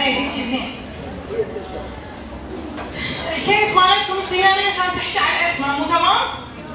هيك زين. الكيس مالتكم صيانه عشان تحكي عن اسمها مو تمام؟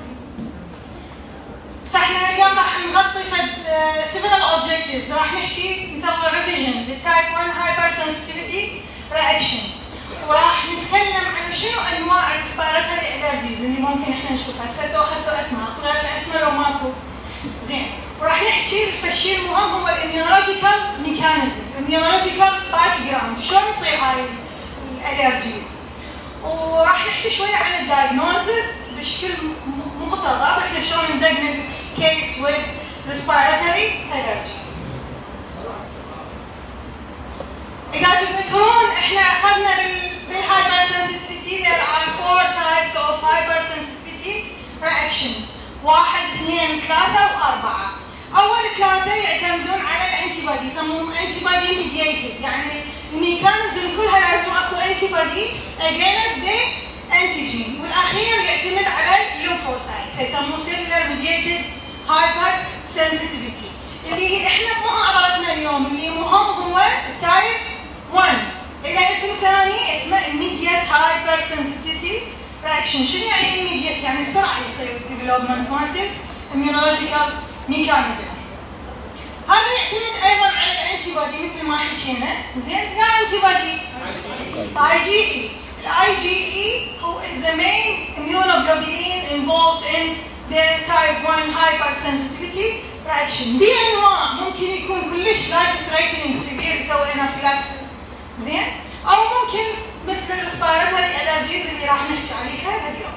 فاحنا اليوم راح نغطي several objectives، راح نحكي نسوي revision للتايب 1 hypersensitivity reaction، وراح نتكلم عن شنو انواع respiratory allergies اللي ممكن احنا نشوفها. هسه انتوا اخذتوا اسماء، غير الاسماء لو ماكو زين. وراح نحكي الشيء المهم هو الاميونولوجيكال ميكانيزم، immunological باك جراوند، شلون يصير هاي الالرجيز. وراح نحكي شويه عن الدايجنوزز بشكل مقتضب، احنا شلون ندقنز كيس with respiratory allergy. إذا تذكرون احنا اخذنا بالhypersensitivity there are 4 types of hypersensitivity reactions، 1 2 3 و4. أول 3 يعتمدون على الانتيبادي، يسموهم antibody mediated، يعني الميكانيزم كلها لازم اكو antibody against the antigen، والأخير يعتمد على الليمفوسايت فيسموه cellular mediated hypersensitivity. اللي احنا مو عرضنا اليوم اللي مهم هو type 1 إلى اسم ثاني اسمه immediate hypersensitivity reaction. شنو يعني immediate؟ يعني بسرعة يصير development مالت immunological mechanism. هذا يعتمد أيضا على الانتيبادي مثل ما حكينا، زين؟ يا انتيبادي IgE. IgE هو is the main immunoglobulin involved in the type 1 hypersensitivity reaction. بأنواع ممكن يكون كلش life threatening severe يسوي anaphylaxis، زين؟ أو ممكن مثل respiratory allergies اللي راح نحكي عليها اليوم.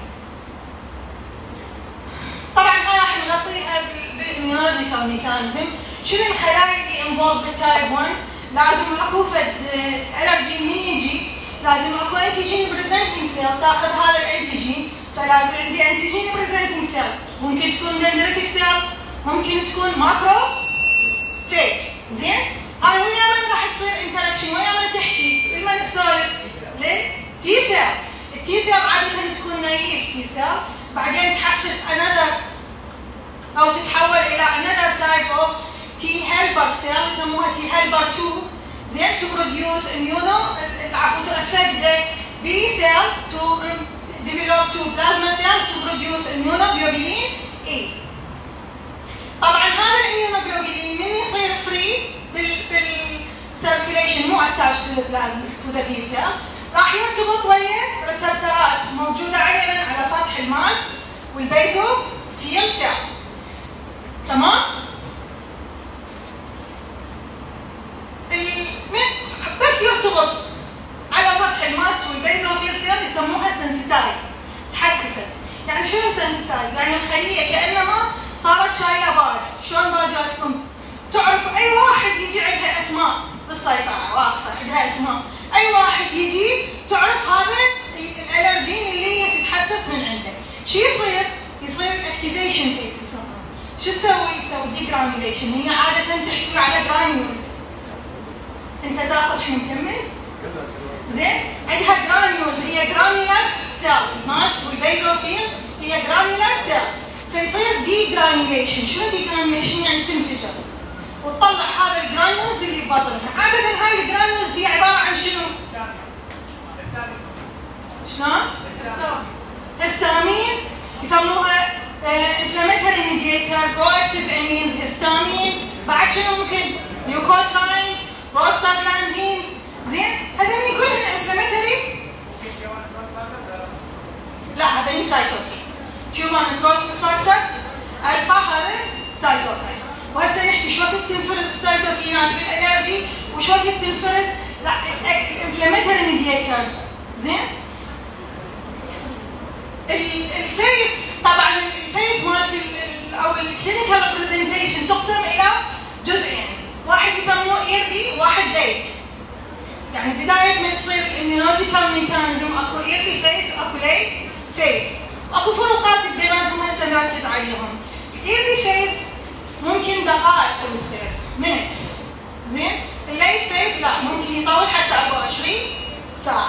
طبعا هاي راح نغطيها بالimmunological mechanism. شنو الخلايا اللي involved بالتايب 1؟ لازم اكو فد allergy من يجي لازم اكو antigen presenting cell تاخذ هذا الانتيجين، فلازم عندي antigen presenting cell، ممكن تكون dendritic cell، ممكن تكون macrophage، زين؟ هاي ويا من راح تصير interaction، ويا من تحكي، ويا من نسولف للتي سيل. التي سيل عادة تكون نايف تي سيل، بعدين تحفز another او تتحول الى another type of T helper cell يسموها T helper 2، زين؟ to produce to affect the B cell to develop to plasma cell to produce immunoglobulin E. طبعا هذا الاميونوجلوبولين من يصير فري بالسيركيليشن مو attached to the plasma to the B cell، راح يرتبط ويا ريسبتورات موجوده على سطح الماست والبيزو فيل سيل، تمام؟ بس يرتبط على سطح الماست والبيزو فيل سيل يسموها سنسيتايز، تحسست. يعني شنو سنسيتايز؟ يعني الخليه كانما صارت شايله باج. شلون باجاتكم؟ تعرف اي واحد يجي عندها اسماء بالسيطره واقفه عندها اسماء، اي واحد يجي تعرف هذا الالرجين اللي هي تتحسس من عنده. شو يصير اكتيفيشن فيس يسمونه. شو يسوي ديجرانيوليشن. هي عاده تحتوي على جرانيولز. انت تاخذ احنا نكمل؟ زين؟ عندها جرانيولز، هي جرانيولار سيل، ماست والبيزوفيل هي جرانيولار سيل، فيصير ديجرانيوليشن. شنو ديجرانيوليشن؟ يعني تنفجر وتطلع هذا الجرانيولز اللي ببطنها. عاده هاي الجرانيولز هي عباره عن شنو؟ شلون؟ هستامين، يسموها inflammatory mediator، proactive amines، هستامين، بعد شنو ممكن؟ ليوكوتراينز، بروستاجلاندينز، زين؟ هذول كلهم inflammatory. لا هذول سايتوكين. تيومر نيكروسيس فاكتور الفا هذا سايتوكين. وهسه نحكي شو وقت تنفرز السايتوكينات بالالرجي وشو وقت تنفرز الانفلاماتوري ميدياتورز، زين؟ الفيس طبعا الفيس مالت او الكلينيكال ريبريزنتيشن تقسم الى جزئين، واحد يسموه ايرلي وواحد ليت. يعني بدايه ما يصير الاميونولوجيكال ميكانيزم اكو ايرلي فيس واكو ليت فيس، اكو فروقات بيناتهم هسه نركز عليهم. الايرلي فيس ممكن دقائق يصير minutes، زين؟ الليت فيس لا ممكن يطول حتى 24 ساعه.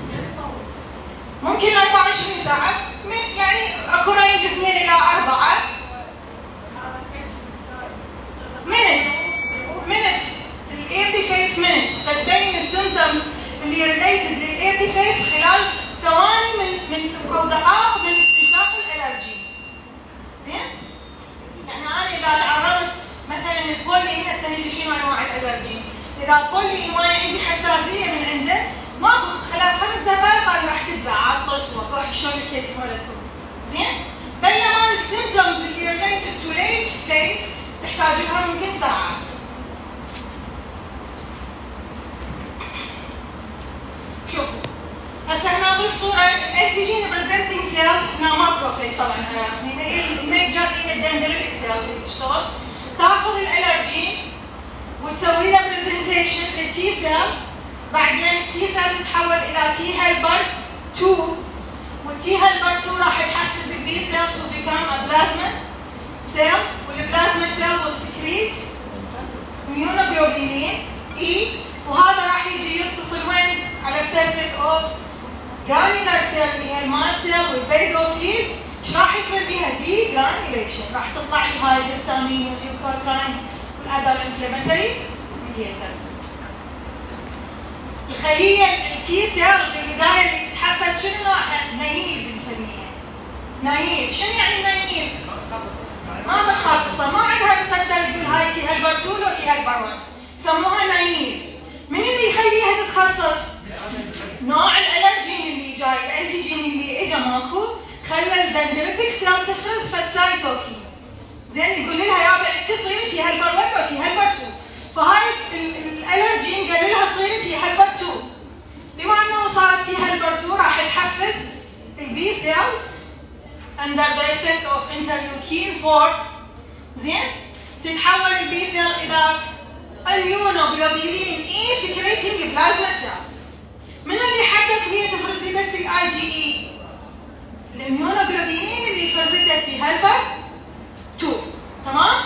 ممكن 24 ساعه يعني اكو رينج 2 الى 4 minutes. الايرلي فيس minutes فتبين السيمبتومز واللي ريليتد للاير ديفيس خلال ثواني من او دقائق من استنشاق الالرجي. زين؟ يعني انا اذا تعرضت مثلا البولين، هسه نجي شنو انواع الالرجي؟ اذا البولين وانا عندي حساسيه من عنده ماكو خلال 5 دقائق انا راح تتبع عاد طرش وكوح شلون الكيس مالتكم. زين؟ بينما السيمتومز اللي ريليتد تو ليت فيس تحتاج لها ممكن ساعات. شوفوا هسه هنا بالصوره الانتيجين بريزنتنج سيل هنا ماكروفيج طبعا على راسي، هي الميجر هي الدندريتك سيل اللي تشتغل تاخذ الالرجين وتسوي له برزنتيشن للتي سيل، بعدين التي سيل تتحول الى تي هيلبر 2 والتي هيلبر 2 راح تحفز البي سيل تو بيكام ا بلازما سيل، والبلازما سيل will secrete immunoglobulin E، وهذا راح يجي يتصل وين؟ على السيرفيس اوف جرانيولار سيل اللي هي الماس سيل والبيزوفيل. ايش راح يصير بيها؟ دي جرانيوليشن، راح تطلع لي هاي الهستامين والليوكوتراينز والاذر انفلاماتوري ميديترز. الخليه التي سيل بالبدايه اللي تتحفز شنو نوعها؟ نايف نسميها. نايف، شنو يعني نايف؟ ما متخصصه، ما عندها ريسبتر يقول هاي تي هيلبر 2 لو تي هيلبر 1، سموها نايف. من اللي يخليها تتخصص؟ نوع الالرجين اللي جاي، الانتيجين اللي اجى ماكو، خلى الدندريتك سيل تفرز فد سايتوكين. زين يقول لها يابا اتصلي تي هيلبر 1 لو تي هيلبر 2، فهاي الالرجين قالوا لها صيري تي هيلبر 2. بما انه صارت تي هيلبر 2 راح تحفز البي سيل under the effect of interleukin 4. زين؟ تتحول البي سيل الى immunoglobulin E secreting plasma cell. من اللي حدد هي تفرز لي بس الاي جي اي؟ الاميونوجلوبولين اللي فرزتها تي هيلبر 2. تمام؟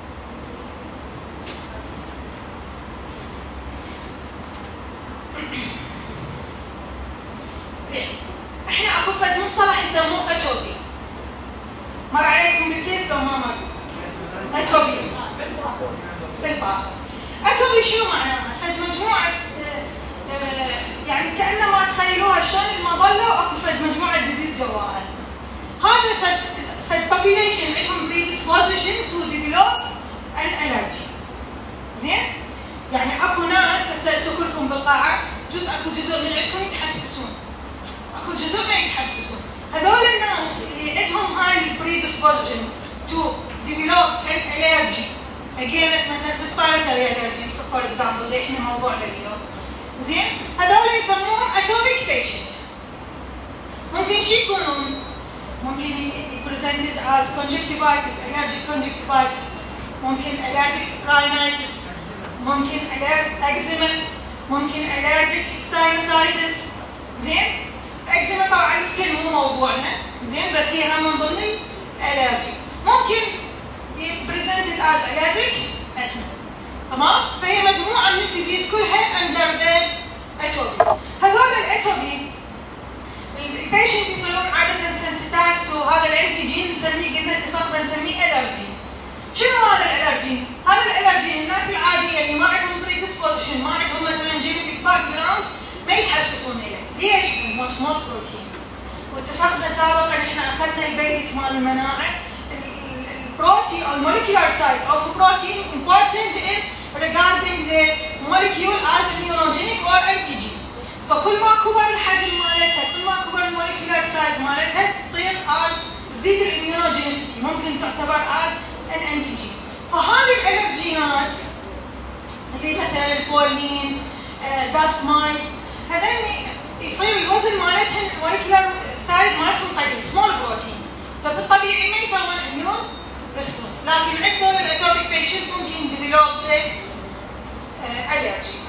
زين احنا اكو فد مصطلح يسموه اتوبي. مر عليكم بالكيس لو ما مر؟ اتوبي بالباء. اتوبي شنو معناها؟ فد مجموعه يعني كانما تخيلوها شلون المظله واكو فد مجموعه ديزيز جواها. هذا فد population عندهم predisposition to develop an allergy. زين؟ يعني اكو ناس هسه كلكم بالقاعه اكو جزء من عندكم يتحسسون. اكو جزء ما يتحسسون. هذول الناس اللي عندهم هاي predisposition to develop an allergy against مثلا respiratory allergy for example اللي احنا موضوعنا اليوم. زين؟ هذول يسموهم atopic patient. ممكن شو يكونون؟ ممكن presented as conjunctivitis, allergic conjunctivitis. ممكن allergic rhinitis. ممكن allergic eczema. ممكن allergic sinusitis. زين؟ الإكزيما طبعا السكين مو موضوعنا. زين؟ بس هي هم من ضمن الالرجي. ممكن presented as allergic asthma. تمام؟ فهي مجموعة من الديزيز كلها under the اتوبي. هذول الاتوبي البيشنت يصيرون عادة sensitized to هذا الانتيجين نسميه قلنا اتفقنا نسميه الرجين. شنو هذا الالرجين؟ هذا الالرجين الناس العادية اللي ما عندهم predisposition ما عندهم مثلا genetic background ما يتحسسون إليه. ليش؟ هو سمول بروتين. واتفقنا سابقا احنا اخذنا البيزك مال المناعة. البروتين او الموليكولار سايز اوف بروتين important in regarding the molecule as immunogenic or antigen. فكل ما كبر الحجم مالتها، كل ما كبر الموليكولار سايز مالتها تصير as تزيد الاميونوجينيسيتي، ممكن تعتبر as an antigen. فهذه الالرجينات اللي مثلا البولين، داست مايت، هذول يصير الوزن مالتهم الموليكولار سايز مالتهم قليل، سمول بروتين، فبالطبيعي ما يسوون اميون ريسبونس، لكن عندهم الاتوبيك بيشنت ممكن ديفلوب الرجي.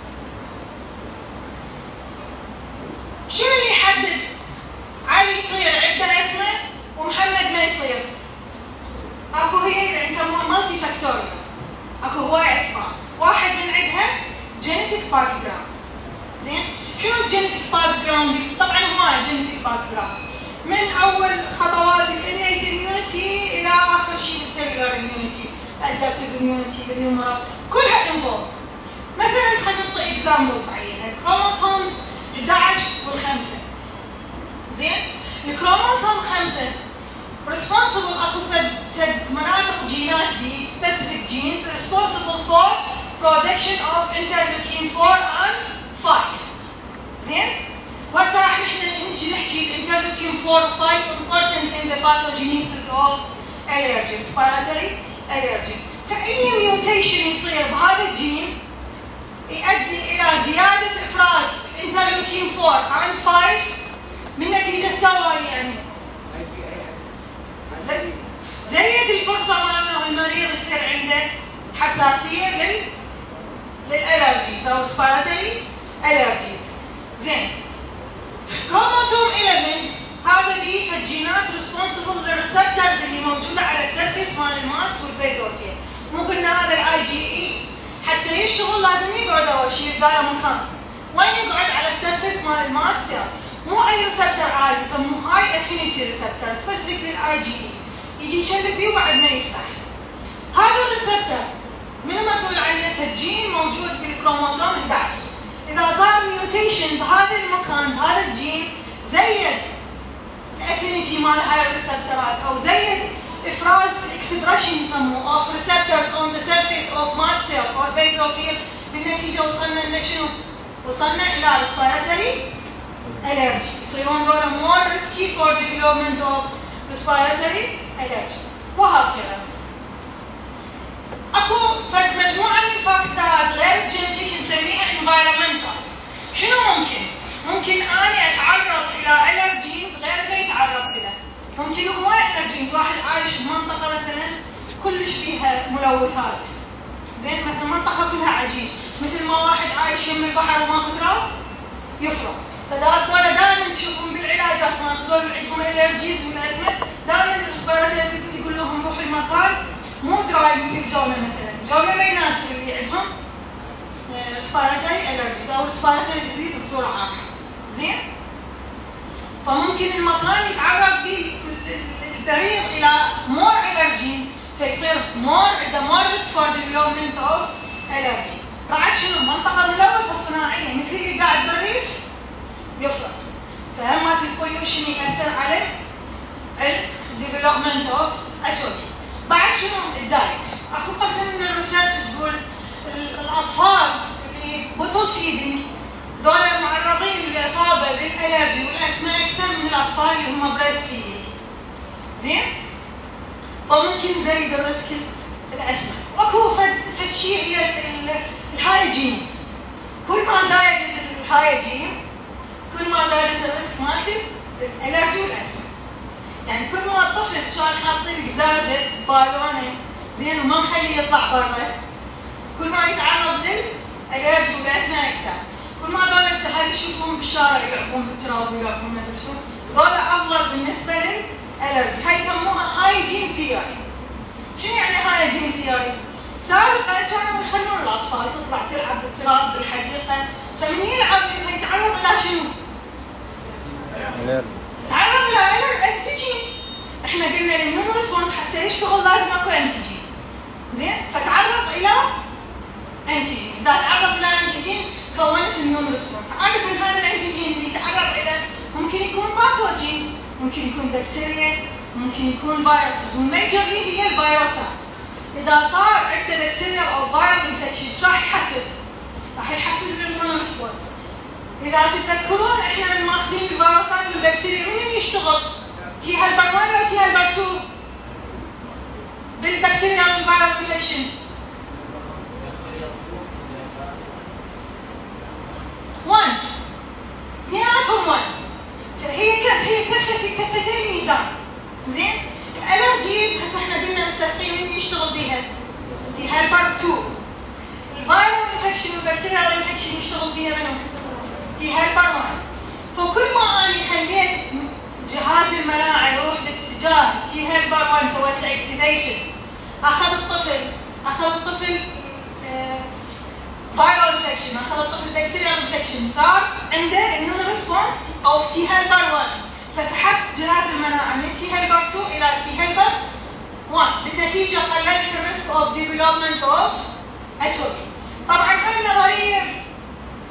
شنو اللي يحدد علي يصير عنده اسمه ومحمد ما يصير؟ اكو هي يسموها مالتي فاكتوريال، اكو هواي اسباب، واحد من عندها جينيتيك باك جراوند. زين؟ شنو الجينيتيك باك جراوند؟ طبعا هواي جينيتيك باك جراوند، من اول خطوات الانيت اميونيتي الى اخر شيء السيلولار اميونيتي، الادابتيف اميونيتي، النيومرال، كلها انفولد. مثلا خلينا نعطي اكزامبلز عينها. الكروموسومز 11 وال5. زين؟ الكروموسوم 5 responsible اكو فد مناطق جينات بي specific genes responsible for production of interleukin 4 and 5. زين؟ وهسه راح نجي نحكي interleukin 4 و 5 important in the pathogenesis of allergy, respiratory allergy. فأي ميوتيشن يصير بهذا الجين يؤدي إلى زيادة إفراز interleukin 4 and 5 من نتيجة التوالي يعني. زيد الفرصة مالنا المريض يصير عنده حساسية للالرجيز او respiratory allergies. زين. كروموسوم 11 هذا بيه فالجينات responsible للريسبتورز اللي موجودة على السيرفيس مال الماس والبيزوفيل. مو قلنا هذا الاي جي اي حتى يشتغل لازم يقعد اول شيء يلقى له مكان. وين يقعد؟ على السيرفيس مال الماس سيل. مو اي ريسبتور عادي يسموه هاي افينيتي ريسبتور سبيسيفيك للاي جي اي. يجي يشلب بيه وبعد ما يفتح. هذا الريسبتور منو مسؤول عنه؟ فالجين موجود بالكروموسوم 11. اذا صار ميوتيشن بهذا المكان بهذا الجين زيد الافينيتي مال هاي الريسبتورات او زيد افراز الاكسبريشن يسموه of receptors on the surface of mast cell or basophil. بالنتيجه وصلنا لنا شنو؟ وصلنا الى respiratory allergy. يصيرون ذولا more risky for development of respiratory allergy. وهكذا. اكو فد مجموعه من الفاكتورات غير الجينيتيك نسميها environmental. شنو ممكن؟ ممكن اني اتعرض الى الرجيز غير ما يتعرض له. ممكن هواي الرجيز واحد عايش بمنطقه مثلا كلش فيها ملوثات. زين مثلا منطقه كلها عجيج، مثل ما واحد عايش يم البحر وماكو تراب يفرق. فذول دائما تشوفهم بالعلاجات مالت ذول عندهم الرجيز والازمه، دائما الريسبيراتوري ديزيز يقول لهم روحوا المكان مو دراي مثل جوله مثلا، جوله ما يناسب اللي عندهم ريسبيراتوري الرجيز او ريسبيراتوري ديزيز بصوره عامه. زين؟ فممكن المكان يتعرض به البريق الى مور الرجين فيصير عنده مور ريسك فور ديفلوبمنت اوف الرجي. بعد شنو؟ منطقه ملوثه صناعيه مثل اللي قاعد بالريف يفرق. فهمات البوليوشن ياثر على الديفلوبمنت اوف اتوبي. بعد شنو؟ الدايت. اكو قسم من الريسيرش تقول الاطفال اللي بوتل فيدنج ذولا معرضين للاصابه بالالرجي والاسماء اكثر من الاطفال اللي هم بريست فيدنج. زين؟ فممكن زيد الريسك الاسمى. واكو فد شيء هي الهايجين. كل ما زايد الهايجين كل ما زادت الريسك مالت الالرجي والاسمى. يعني كل ما الطفل كان حاطين قزازه بالونه زين وما مخليه يطلع برا، كل ما يتعرض للالرجي والاسمى اكثر. كل ما ذول الجهال يشوفون بالشارع يلعبون بالتراب ويلعبون ما ادري شو، ذول افضل بالنسبه للالرجي. هاي يسموها هايجين ثيوري. شنو يعني هايجين ثيوري؟ سابقا كانوا يخلون الاطفال تطلع تلعب بالتراب بالحديقه، فمن يلعب يتعرض الى شنو؟ تعرض الى الانتيجين. احنا قلنا الاميون ريسبونس حتى يشتغل لازم اكو انتيجين. زين؟ فتعرض الى انتيجين، اذا تعرض الى انتيجين كونت اميون ريسبونس. عاده هذا الانتيجين اللي يتعرض الى ممكن يكون باثوجين، ممكن يكون بكتيريا، ممكن يكون فيروس، والميجرلي هي الفيروسات. اذا صار عنده بكتيريا او فيرال انفكشن راح يحفز؟ راح يحفز الاميون ريسبونس. اذا تتذكرون احنا من ماخذين الفيروسات والبكتيريا من اللي يشتغل؟ تي هيلبر 1 او تي هيلبر 2؟ بالبكتيريا والفيرال انفكشن. اثنيناتهم 1. فهي كفتي الميزان. زين؟ الالرجيز هسه احنا قلنا متفقين من يشتغل بيها؟ تي هيلبر 2. الفيرال انفكشن والبكتيريا انفكشن يشتغل بيها منو؟ تي هيلبر 1. فكل ما اني خليت جهاز المناعه يروح باتجاه تي هيلبر 1 سويت له اكتيفيشن، اخذ الطفل فايرال انفكشن، اخذ الطفل بكتيريال انفكشن، صار عنده اميون ريسبونس اوف تي هيلبر 1، فسحبت جهاز المناعه من تي هيلبر 2 الى تي هيلبر 1، بالنتيجه قللت الريسك اوف ديفلوبمنت اوف اتوبي. طبعا هاي النظريه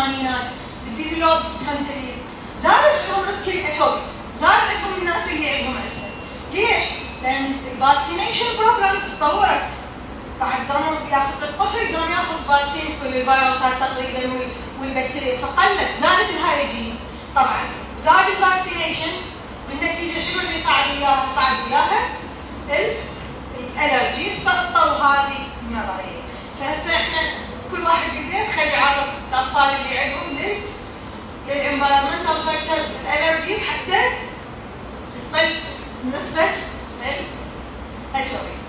بالثمانينات بالديفلوبد كانتريز زادت عندهم ريسك الاتوبي، زاد عندهم الناس اللي عندهم اسهل. ليش؟ لان الفاكسينيشن بروجرامز تطورت. بعد قاموا ياخذ الطفل قام ياخذ فاكسين كل الفيروسات تقريبا والبكتيريا، فقلت زادت الهايجين. طبعا زاد الفاكسينيشن بالنتيجه شنو اللي صعد وياها؟ الالرجيز، فاضطروا هذه النظريه. فهسه احنا كل واحد بالبيت خلي يعرض الاطفال اللي عندهم للانفايرمنتال فاكتورز الالرجيز حتى تقل نسبه الاتوبي.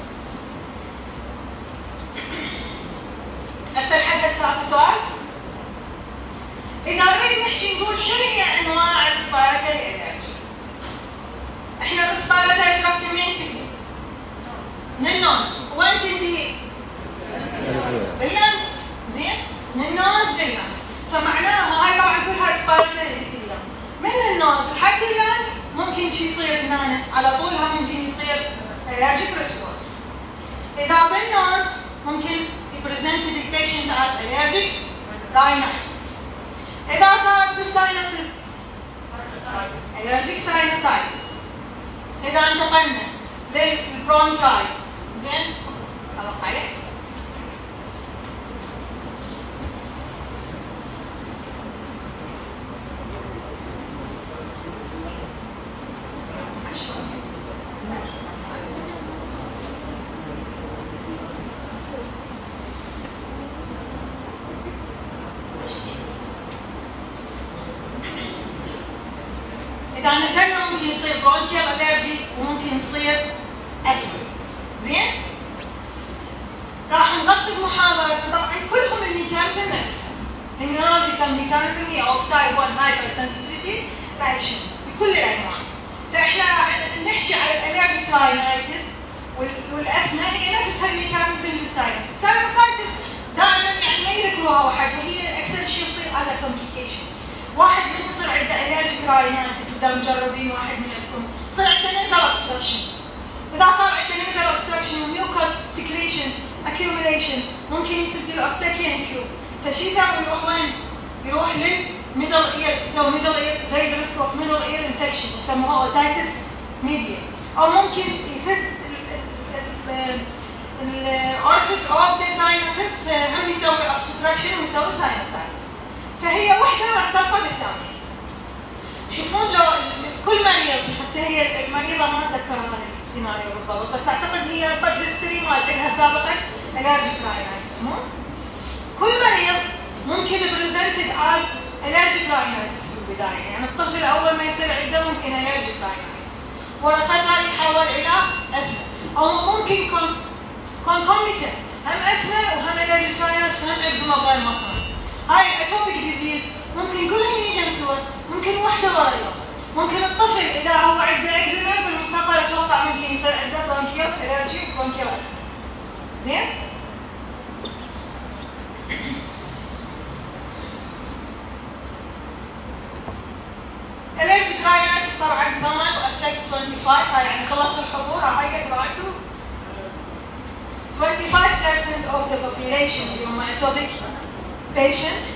هسه لحد هسه اكو سؤال؟ اذا نريد نحكي نقول شنو هي انواع الريسبيراتوري الرجي؟ احنا الريسبيراتوري تراكت منين تبدي؟ من النوز، وين تنتهي؟ باللنف، زين؟ من النوز لللنف، فمعناها هاي طبعا كلها ريسبيراتوري ابيثيليوم. من النوز لحد اللنف ممكن شي يصير هنا على طولها ممكن يصير allergic response. اذا بالنوز ممكن presented the patient as allergic rhinitis. إذا صارت بالساينسز allergic sinusitis. إذا انتقلنا للبرونكاي زين خلق عليه. إذا نزلنا ممكن يصير برونكيال ألرجي وممكن يصير أسم. زين؟ راح نغطي المحاضرة طبعا كلهم الميكانيزم نفسها. الإميونولوجيكال ميكانيزم هي أوف تايب 1 هايبر سنسيتيفيتي رياكشن بكل الأنواع. فإحنا نحكي على الألرجيك راينايتس والأسمى هي نفسها الميكانيزم للساينس. الساينسايتس دائما يعني ما يذكروها وحدها، هي أكثر شيء يصير على كومبليكيشن. واحد من يصير عنده ألرجيك راينايتس إذا مجربين واحد من عندكم يصير عنده نيزل أوبستراكشن. إذا صار عنده نيزل أوبستراكشن وميوكس سكريشن أكيوميليشن ممكن يسد الأوستاكين تيوب، فشي يسوي يروح وين؟ يروح للميدل إير، يسوي ميدل إير زي الريسك أوف ميدل إير إنفكشن يسموها أوتايتس ميديا، أو ممكن يسد الأورفيس أوف ذا ساينسز فهم يسوي أوبستراكشن ويسوي ساينسايتس. فهي واحدة مرتبطة بالثانية. شوفون لو كل مريض هسه هي المريضة ما أتذكر هذا السيناريو بالضبط، بس أعتقد هي طق هيستوري مال لها سابقا allergic rhinitis مو؟ كل مريض ممكن presented as allergic rhinitis في البداية، يعني الطفل أول ما يصير عنده ممكن allergic rhinitis، ورا فترة يتحول إلى أسمى، أو ممكن concomitant هم أسمى وهم allergic rhinitis وهم eczema بغير مكان. هاي الاتوبيك ديزيز ممكن كلهم يجن سوا، ممكن واحده ورا الاخرى. ممكن الطفل اذا هو عنده اكزيما بالمستقبل اتوقع ممكن يصير عنده برونكيال الرجي برونكيال اسم. زين؟ الرجيك راينايتس طبعا كمان افكت 25، هاي يعني خلص الحضور هاي قد رايتوا 25% of the population اللي هم اتوبيك patient.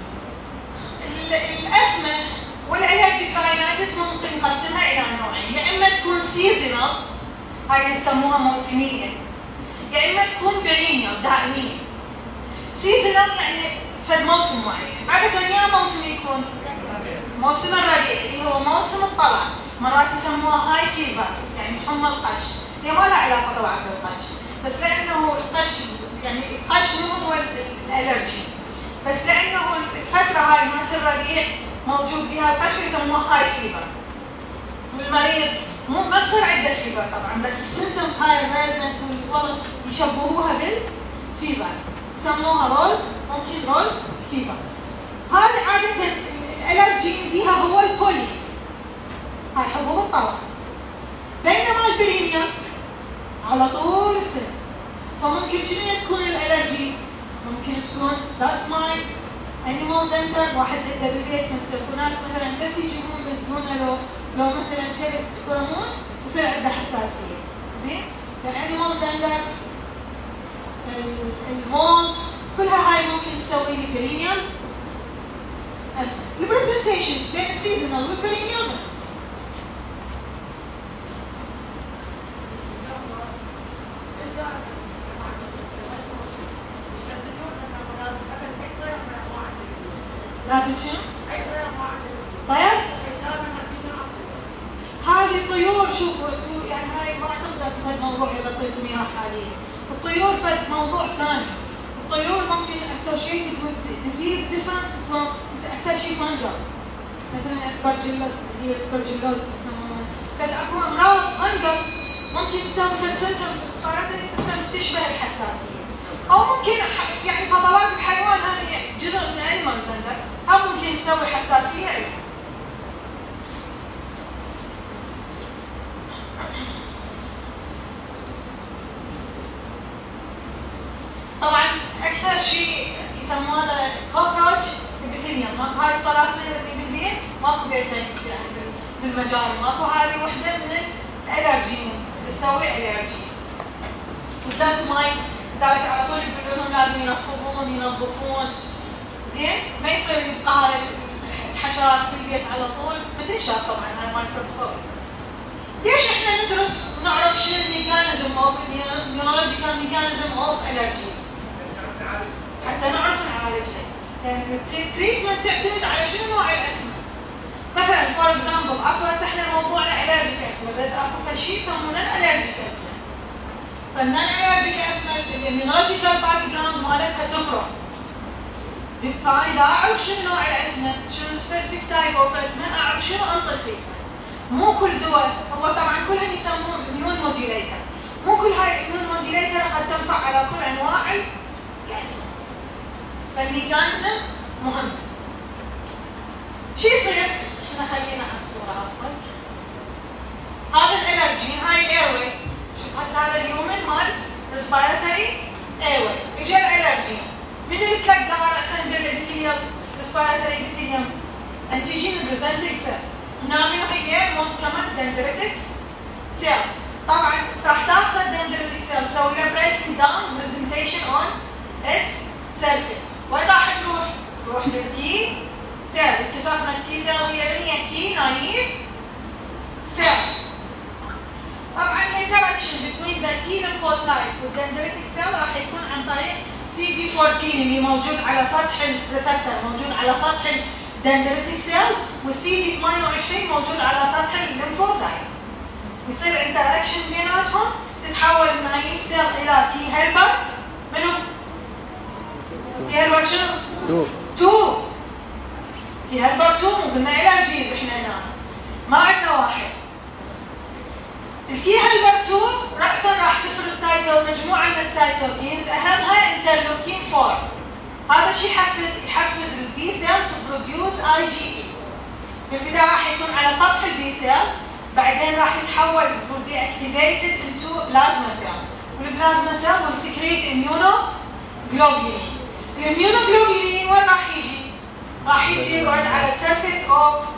الأسمى والألرجيك راينايتس ممكن نقسمها إلى نوعين، يا إما تكون سيزونال هاي اللي يسموها موسمية، يا إما تكون بيرينيال دائمية. سيزونال يعني فد موسم معين، عادة يا موسم يكون موسم الربيع اللي هو موسم الطلع، مرات يسموها هاي فيفر يعني حمى القش، هي ما لها علاقة طبعا بالقش، بس لأنه القش يعني القش مو هو الألرجي، بس لانه الفتره هاي مالت الربيع موجود بها القش يسموها هاي فيبر. والمريض ما تصير عنده فيبر طبعا، بس السيمتومز هاي الريدنس والسوالف يشبهوها بالفيبر، يسموها روز، ممكن روز فيبر. هذه عاده الالرجي بها هو البولي، هاي حبوب الطلع. بينما البرينيا على طول السنه، فممكن شنو تكون الالرجيز؟ ممكن تكون داست مايتس، انيمال دنتر، واحد عنده بالبيت مثل ناس مثلا بس يجيبون ينزلونه لو مثلا شرب تكرمون يصير عنده حساسيه، زين؟ فالانيمال دنتر، المولز، كلها هاي ممكن تسوي لي برينيال اسمه. البرزنتيشن بين السيزونال والبرينيال نفس. لازم شنو؟ طيب؟ هذه طيور شوفوا يعني هاي ما تقدر فد موضوع اذا قلتم اياه حاليا. الطيور فد موضوع ثاني. الطيور ممكن associated with disease different from اكثر شيء فانجل. مثلا اسبرجيلوس disease اسبرجيلوس يسمونه. فد اكو امراض فانجل ممكن تسوي فد symptoms symptoms تشبه الحساسيه. او ممكن يعني فضلات الحيوان هذه جزء من animal فانجل او ممكن تسوي حساسيه ايضا. طبعا اكثر شيء يسمونه كوكروتش ابيثيليوم، ماكو هاي الصراصير اللي بالبيت ماكو بيت يعني بالمجال، ماكو هذه وحده من الالرجين تسوي الرجي. والدرس ماي ذلك على طول يقولوا لهم لازم ينفضون ينظفون، زين؟ ما يصير يبقى هاي الحشرات بالبيت على طول، ما تنشاف طبعا هاي مايكروسكوب. ليش احنا ندرس ونعرف شنو الميكانيزم اوف النيورولوجيكال ميكانيزم اوف الرجيز؟ حتى نعرف نعالجها. لان التريتمنت تعتمد على شنو نوع الاسمه. مثلا فور اكزامبل اكو هسه احنا موضوعنا الرجيك اسمه، بس اكو شيء يسمونه الالرجيك اسمه. فالنون الرجيك اسمه النيورولوجيكال باك جراوند مالتها تفرق. فاذا اعرف شنو نوع الاسمه، شنو سبيسيفيك تايب اوف اسمه، اعرف شنو انطي تريتمنت. مو كل دواء، هو طبعا كلهم يسمون اميون موديوليتر، مو كل هاي الاميون موديوليتر قد تنفع على كل انواع الاسم. فالميكانيزم مهم. شو يصير؟ احنا خلينا على الصوره افضل. هذا الالرجين هاي الايروي، شوف هسه هذا اليومن مال ريسبيراتوري ايروي، اجى الالرجين، من اللي تلقى راسا بالابيثيليوم ريسبيراتوري ابيثيليوم؟ انتيجين بريزنتنج سيل. هنا من هي موست كمان دندريتك سيل. طبعا راح تاخذ الدندريتك سيل تسوي له بريكنج داون برزنتيشن اون اتس سيرفيس. وين راح تروح؟ تروح للتي سيل. اتفقنا التي سيل هي من هي تي نايف سيل. طبعا الانتراكشن بين ذا تي ليمفوسايت والدندريتك سيل راح يكون عن طريق CD14 اللي موجود على سطح الريسبتور، موجود على سطح الدندريتك سيل، والسي دي 28 موجود على سطح الليمفوسايت. يصير انتراكشن بيناتهم، تتحول النايف سيل الى تي هيلبر. منو؟ تي هيلبر شنو؟ 2. تي هيلبر 2 قلنا الرجيز احنا هنا. ما عندنا واحد. التي هيلبر 2 رأسا راح تفرز مجموعة من السايتوكينز، اهمها انترلوكين 4. هذا الشيء يحفز البي سيل تو بروديوس اي جي اي. بالبدايه راح يكون على سطح البي سيل، بعدين راح يتحول will be activated into plasma cell. والبلازما سيل will secrete immunoglobulin. الاميونوجلوبولين وين راح يجي؟ راح يجي يقعد على السيرفيس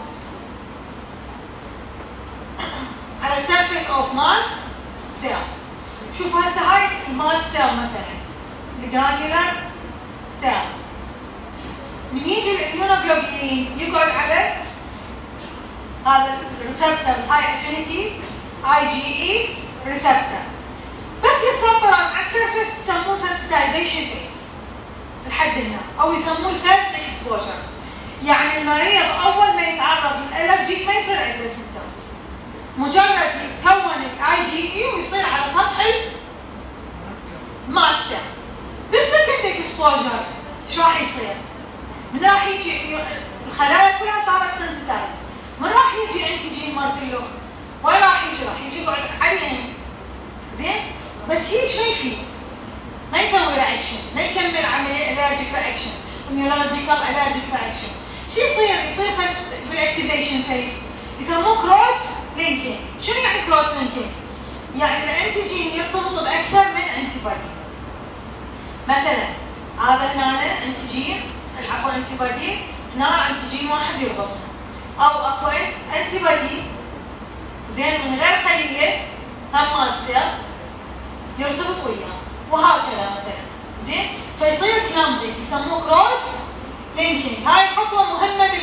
اوف ماست سيل. شوف هسه هاي الماست سيل مثلا الجرانيولار سيل. من يجي الاميونوجلوبولين يقعد على هذا الريسبتور هاي افينيتي اي جي اي ريسبتور، بس يصبر على السيرفيس يسموه سنسيتايزيشن فيس لحد هنا، او يسموه الفيرست اكسبوجر. يعني المريض اول ما يتعرض للالرجي ما يصير عنده سيمبتومز، مجرد يتكون الاي جي اي ويصير على سطح الماسة. بالسكند اكسبوجر شو راح يصير؟ من راح يجي الخلايا كلها صارت سنسيتايز، من راح يجي انتيجين مالت اللخ؟ وين راح يجي؟ راح يجي يقعد عليهم. زين؟ بس هي شو يفيد؟ ما يسوي رياكشن، ما يكمل عمليه الرجيك رياكشن، immunological allergic reaction. شو يصير بالاكتيفيشن فيس؟ يسموه كروس لينكينج. شنو يعني كروس لينكينج؟ يعني الانتيجين يرتبط باكثر من انتي بودي. مثلا هذا هنا انتيجين، عفوا انتي بودي، هنا انتيجين واحد يربطهم. او اكو انتي بودي زين من غير خليه هم السيل يرتبط وياه، وهكذا مثلا. زين؟ فيصير كلامبينج، يسموه كروس لينكينج. هاي الخطوه مهمه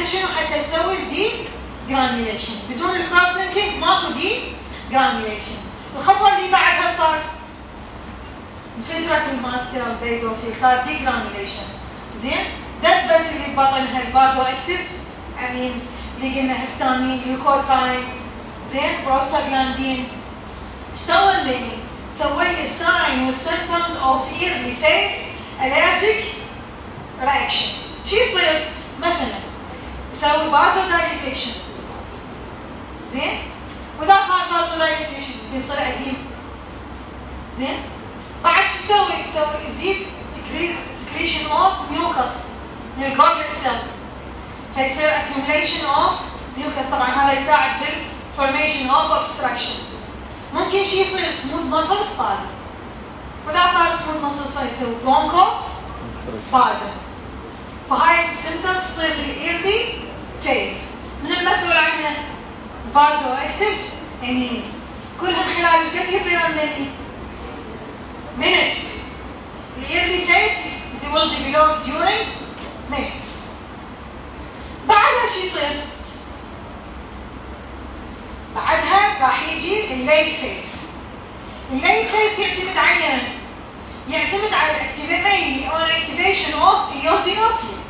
شنو؟ حتى تسوي الدي جرانيوليشن. بدون الكروس لينكينج ماكو دي جرانيوليشن. الخطوه اللي بعدها صار انفجرت الماست سيل البيزوفيل، صار دي جرانيوليشن. زين؟ دبت اللي ببطنها الفازو اكتف امينز اللي قلنا هستامين، ليوكوتراين، زين؟ بروستاجلاندين. اشتغل بيني؟ سوي لي sign والsymptoms of early phase allergic reaction. شو يصير؟ مثلا يسوي vasodilation دايليتيشن. زين؟ واذا صار vasodilation دايليتيشن بيصير اديم. زين؟ بعد شو يسوي؟ يزيد secretion of mucus للجوبلت سيل. فيصير accumulation of mucus، طبعا هذا يساعد بالformation of obstruction. ممكن شيء يصير smooth muscle spasm. واذا صار smooth muscle spasm يسوي broncho spasm. فهاي السيمتومز تصير بالايرلي فيز. من المسؤول عنها فازو اكتف امينز. كلهم خلال ايش قد يصير مني؟ minutes. الايرلي فيز they will develop during minutes. بعدها شو يصير؟ بعدها راح يجي الليت فيز. الليت فيز يعتمد على الاكتيفيشن اوف eosinophil.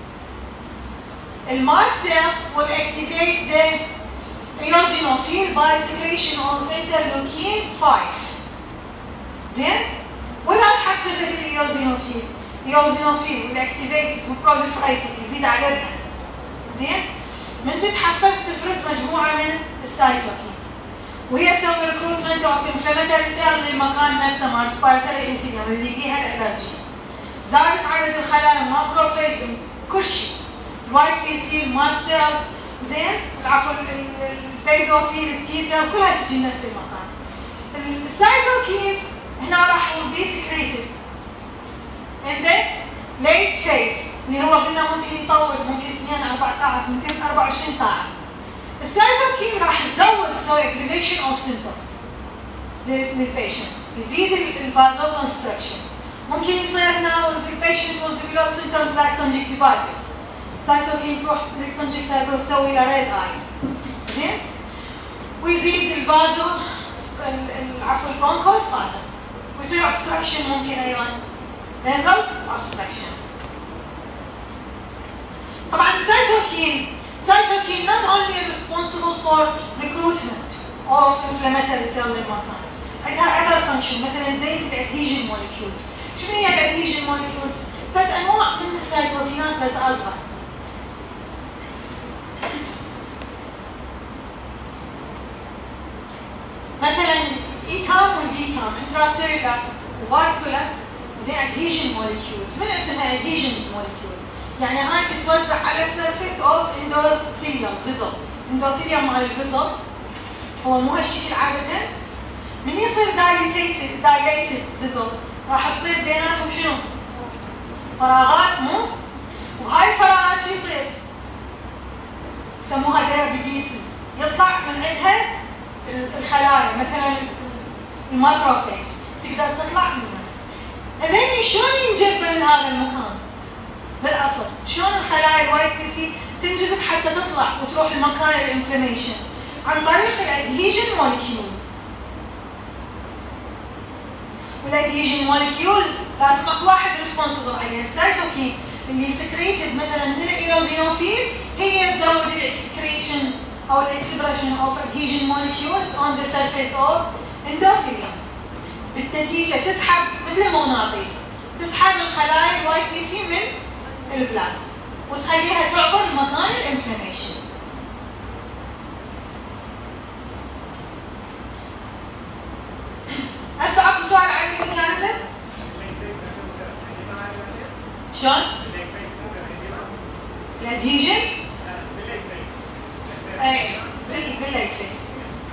الماست سيل will activate the eosinophil by secretion of interleukin 5. زين؟ وإذا تحفزت الايوزينوفيل will activate وproliferated يزيد عددها. زين؟ من تتحفز تفرز مجموعة من السايتوكينز وهي تسوي ريكروتمنت اوف انفلاماتوري سيل للمكان نفسه مال ريسبيراتوري انفيليوم اللي فيها الالرجي. زادت عدد الخلايا الماكروفيج كل شيء. الوايت بي سي ماست سيل، زين؟ عفوا الفيزوفيل التي سيل كلها تجي نفس المكان. السايتوكينز هنا راح be secreted in the late phase اللي هو قلنا ممكن يطول، ممكن 2-4 ساعات، ممكن 24 ساعة. السايتوكين راح تسوي aggravation of symptoms للبيشنت، يزيد الفازو كونستركشن. ممكن يصير هنا البيشنت will develop symptoms like conjunctivitis. السايتوكين تروح للكونجكتيفا وتسوي له ريد اي. زين؟ ويزيد الفازو عفوا البرونكوسبازم. ويصير obstruction ممكن ايضا nasal obstruction. طبعا السايتوكين not only responsible for recruitment of inflammatory cell للمكان، عندها other function مثلا زي الادهيجن molecules. شنو هي الادهيجن molecules؟ فد انواع من السايتوكينات بس اصغر. مثلا ايكام والفيكام intracellular وفاسكولار زي adhesion molecules. من اسمها adhesion molecules؟ يعني هاي تتوزع على السيرفيس اوف اندوثيليوم فيزل. اندوثيليوم مال الفيزل هو مو هالشكل عادة. من يصير dilated فيزل راح تصير بيناتهم شنو؟ فراغات مو؟ وهاي الفراغات شو يصير؟ يسموها ديربيديسي. يطلع من عندها الخلايا مثلا الماكروفيج تقدر تطلع منها. هذين شلون ينجذبن لهذا المكان؟ بالاصل شلون الخلايا الوايت بي سي تنجذب حتى تطلع وتروح لمكان الانفلاميشن؟ عن طريق الادهيجن مولكيولز. والادهيجن مولكيولز لازم اكو واحد ريسبونسبل عليها. السايتوكين اللي سكريتد مثلا للايوزينوفيل هي تزود الاكسكريشن او الاكسبريشن اوف adhesion molecules on the surface of endothelium. بالنتيجه تسحب مثل المغناطيس، تسحب الخلايا الوايت بي سي من البلاد وتخليها تعبر لمكان الانفلاميشن. هسه اكو سؤال عن الميكانيزم؟ شلون؟ الادهيجن؟ اي بالليت فيس.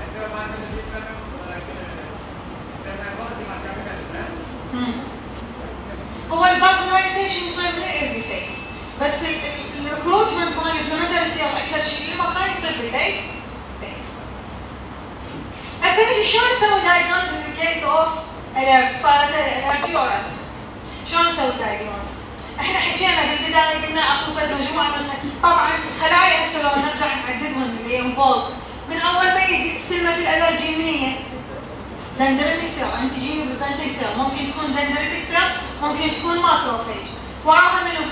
هو الفازولاريتيشن يصير من الايرلي فيس، بس الريكروتمنت مال الانفلاماتوري سيل اكثر شيء للمكان يصير بالليت فيس. هسه نجي شلون نسوي دايجنوستس ان كيس اوف ريسبيراتوري الرجي اور اسما. شلون نسوي دايجنوستس؟ احنا حكينا بالبدايه قلنا اكو مجموعه من طبعا الخلايا نحددهم اللي انفولد من اول ما يجي استلمت الالرجي من هي دندريتك سيل انتيجين بريزنتنج سيل، ممكن تكون دندريتك سيل ممكن تكون ماكروفيج، وراها منو؟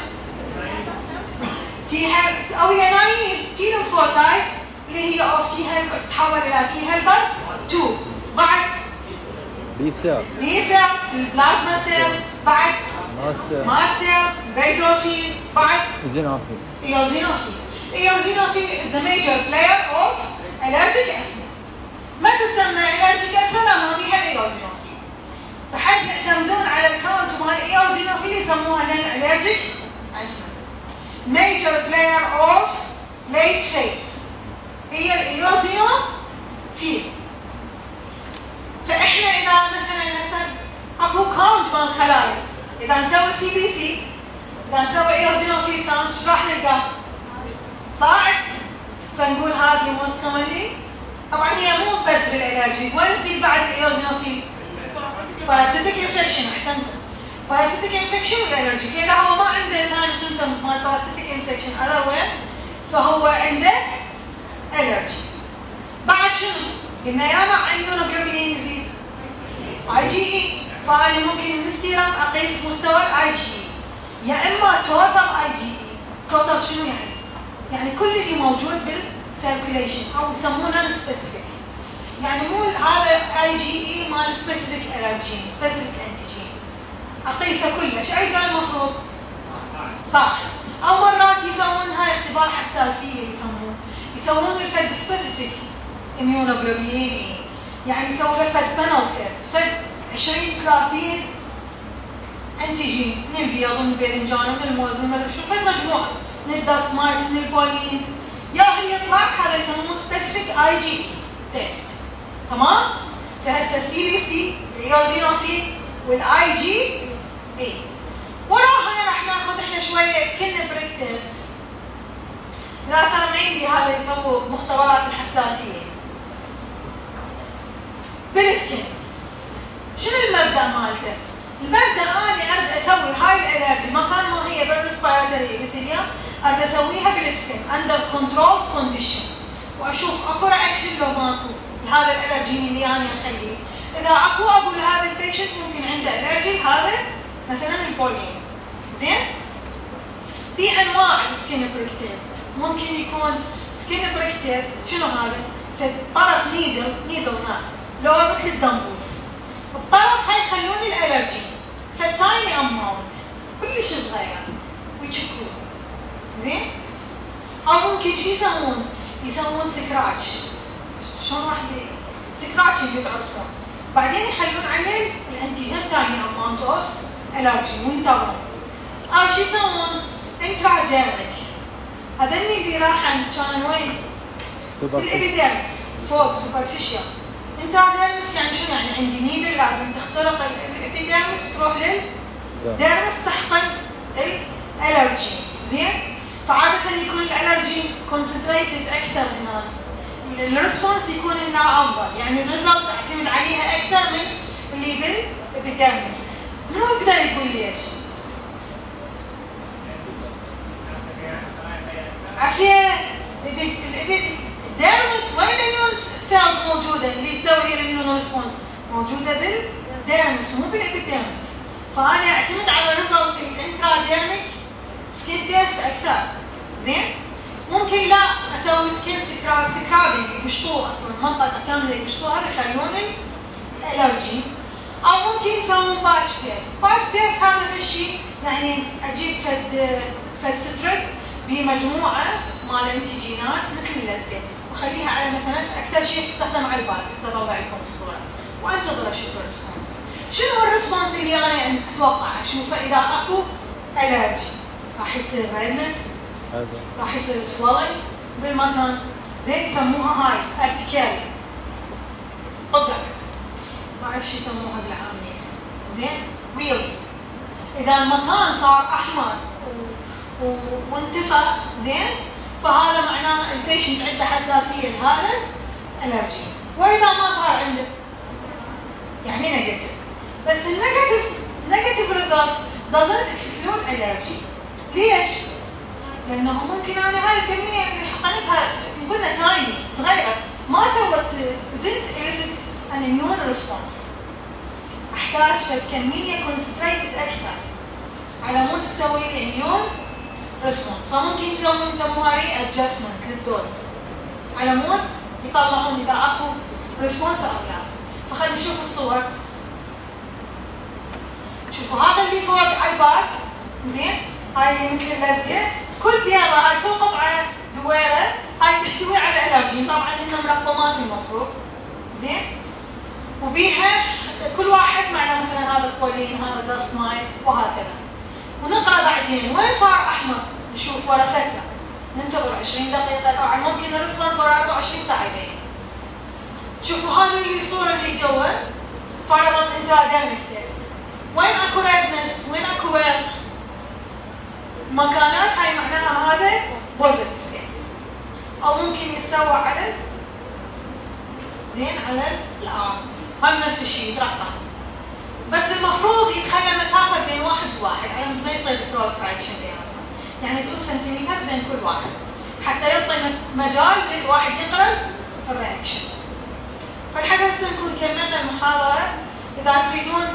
تي هيل او هي نايف تي ليمفوسايت اللي هي اوف تي هيل تتحول الى تي هيلبر 2. بعد بي سيل البلازما سيل، بعد ماست سيل بيزوفيل، بعد زينوفيل. ايوزينوفيل is the major player of allergic asthma. ما تسمى allergic asthma ما بيها ايوزينوفيل. فحد يعتمدون على الكاونت مال الايوزينوفيل يسموها non-allergic asthma. Major player of late phase هي الايوزينوفيل. فاحنا اذا مثلا اكو كاونت مال الخلايا، اذا نسوي سي بي سي، اذا نسوي ايوزينوفيل كاونت ايش راح نلقى؟ صاعد. فنقول هذه موست كومنلي. طبعا هي مو بس بالالرجيز، وين تزيد بعد الايوزينوفيل؟ باراسيتيك انفكشن. احسنتم، باراسيتيك انفكشن والالرجي. فاذا هو ما عنده ساين سيمبتومز مال باراسيتيك انفكشن اذر وين، فهو عنده الرجيز. بعد شنو؟ قلنا يا مع اميونوجلوبولين يزيد اي جي اي، فانا ممكن من السيرم اقيس مستوى الاي جي اي، يا اما توتال اي جي اي. توتال شنو يعني؟ يعني كل اللي موجود بالسيركيليشن، او يسمونه نون سبيسيفيك، يعني مو هذا اي جي اي مال سبيسيفيك الرجين، سبيسيفيك انتيجين، اقيسه كله. ايش اي قال المفروض؟ صح. او مرات يسوون هاي اختبار حساسيه، يسوون الفد سبيسيفيك اميونوجلوبولين، يعني يسوون له فد بانل تيست، فد 20 30 انتيجين من البيض ومن الباذنجان ومن الموز ومن شو، فد مجموعه من الدست مايت من البولين، ياهل يطلع هذا يسموه سبيسيفيك اي جي تيست. تمام؟ فهسه السي بي سي الايوزينوفيل والاي جي اي. وراها راح ناخذ احنا شويه سكن بريك تيست. اذا سامعين بهذا يسووا مختبرات الحساسيه بالسكن. شنو المبدا مالته؟ المبدا اني اريد اسوي هاي الالرجي مكان ما هي بالريسبيراتوري ابيثيليوم، اريد اسويها بالسكن اندر كنترول كونديشن، واشوف اكو رياكشن لو ماكو لهذا الالرجين اللي انا اخليه. اذا اكو اقول هذا البيشنت ممكن عنده الرجي هذا مثلا البولين. زين؟ في انواع السكن بريك تيست، ممكن يكون سكن بريك تيست شنو هذا؟ في طرف نيدل ناب لو مثل الدمبوس، الطرف هاي يخلون الالرجي فتايني اماونت كلش صغير ويشكوه. زين؟ او ممكن شو يسوون سكراتش. شلون راح سكراتش اللي تعرفون، بعدين يخلون عليه الانتيجين تايني اماونت اوف الرجي وينتظرون. او شو يسوون؟ انتراديرميك، هذا اللي راح كان وين؟ بالابيديرمس فوق سوبرفيشال. انتراديرمس يعني شنو؟ يعني عندي نيدل لازم تخترق الابيديرمس تروح للديرمس تحقن الالرجي. زين؟ فعادة يكون الالرجي كونسنتريتد اكثر هنا، الريسبونس يكون هنا افضل، يعني الريزلت تعتمد عليها اكثر من اللي بالابيديرمس. منو يقدر يقول ليش؟ عافيه. الديرمس وين الاميون سيلز موجوده اللي تسوي هي الاميون ريسبونس؟ موجوده بالديرمس مو بالابيديرمس. فانا اعتمد على ريزلت الانتراديرميك سكين تيست اكثر. زين؟ ممكن لا اسوي سكين سكرابينج يقشطوه اصلا منطقه كامله يقشطوها يخلون الالرجي، او ممكن يسوون باتش تيست. باتش تيست هذا الشيء يعني اجيب فد ستريب بمجموعه مال انتيجينات مثل اللزه وخليها على مثلا اكثر شيء تستخدم على البال. هسه اطلع لكم الصوره وانتظر اشوف الريسبونس. شنو الريسبونس اللي انا اتوقع اشوفه اذا اكو الرجي؟ راح يصير ريدنس، راح يصير سوالنج بالمكان. زين؟ يسموها هاي ارتكاري طقع، ما اعرف شو يسموها بالعاميه. زين؟ ويلز. اذا المكان صار احمر وانتفخ، زين؟ فهذا معناه البيشنت عنده حساسيه لهذا الالرجي. واذا ما صار عنده يعني نيجاتيف. بس النيجاتيف ريزلت doesn't exclude allergy. ليش؟ لانه ممكن انا هاي الكميه اللي حقنتها قلنا تايني صغيره ما سوت didn't elicit an immune response. احتاج كميه concentrated اكثر على مود تسوي لي immune response. فممكن يسموها ري adjustment للدوز على مود يطلعون اذا اكو response او لا. فخلينا نشوف الصور. شوفوا هذا اللي فوق على الباك زين، هاي اللي مثل اللزقه، كل بياضه هاي كل قطعه دويره هاي تحتوي على الرجين، طبعا هن مرقمات المفروض زين، وبيها كل واحد معنا مثلا هذا كولين هذا داست مايت وهكذا. ونقرا بعدين وين صار احمر نشوف ورا فتره، ننتظر 20 دقيقه، طبعا ممكن الريسبونس ورا 24 ساعه يبين. شوفوا هذه الصوره اللي جوا فرضت انتراديرميك تيست، وين اكو ريدنس وين اكو ويرد مكانات، هاي معناها هذا بوزيتيف تيست، او ممكن يتسوى على زين على الارم، هم نفس الشيء يترقم، بس المفروض يتخلى مسافه بين واحد وواحد على ما يصير كروس رايكشن بيناتهم، يعني 2 سنتيمتر بين كل واحد حتى يعطي مجال للواحد يقرا الرياكشن. فلحد هسه نكون كملنا المحاضره. اذا تريدون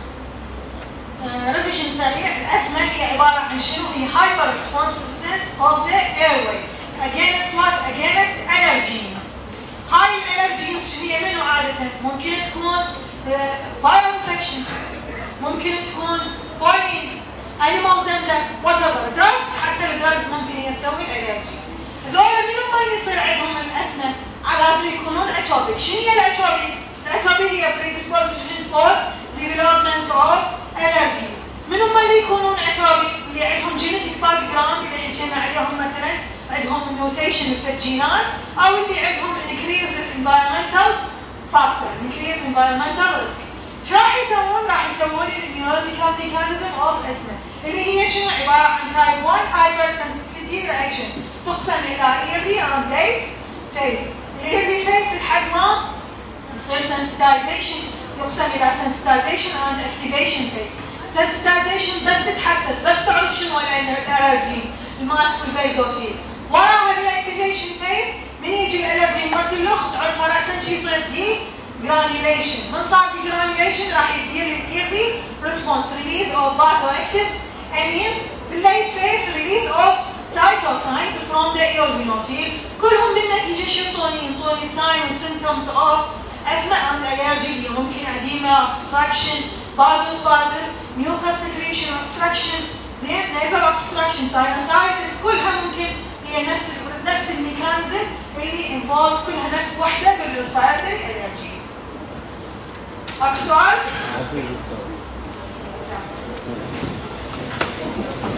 ريفيجن سريع، الاسمى هي عباره عن شنو؟ هي هايبر ريسبونسفنس اوف ذا ايرواي against what؟ against allergens. هاي الالرجينز شنو هي منو عاده؟ ممكن تكون فايرال انفكشن، ممكن تكون بولين، انيمال دندر، وات ايفر، دراجز، حتى الدراجز ممكن يسوي الرجي. هذول منو ما يصير عندهم الاسمى؟ لازم يكونون اتوبيك. شنو هي الاتوبيك؟ الاتوبيك هي predisposition for development of allergies. منو ما اللي يكونون اتوبيك؟ اللي عندهم genetic background، اللي حكينا عليهم مثلا عندهم ميوتيشن في الجينات، او اللي عندهم increase environmental factor، increase environmental risk. شو راح يسوون؟ راح يسوون الاميولوجيكال ميكانيزم اوف اسمه، اللي هي شنو؟ عباره عن تايب 1 هايبر سنسيتيفيتي رياكشن، تقسم الى early and late phase. الايرلي فيس لحد ما يصير sensitization، يقسم الى sensitization and activation phase. sensitization بس تتحسس، بس تعرف شنو الالرجين، الماست والبيزوفيل. وراها بالاكتيفيشن فيز من يجي الالرجين مرت المخ تعرفها راسا شي يصير دي جرانيوليشن. من صار دي جرانيوليشن راح يدير الايرلي ريسبونس ريليز اوف فازو اكتيف امينز. بالليت فيز ريليز اوف cytokines from the eosinophil. كلهم بالنتيجه شو يعطوني sign و symptoms of asthma and allergy، اللي ممكن edema, obstruction, vasospasm, mucus secretion obstruction، زين، nasal obstruction، sinusitis، كلها ممكن هي نفس الميكانيزم اللي involved، كلها نفس وحده بالريسبيراتوري allergies. اكو سؤال؟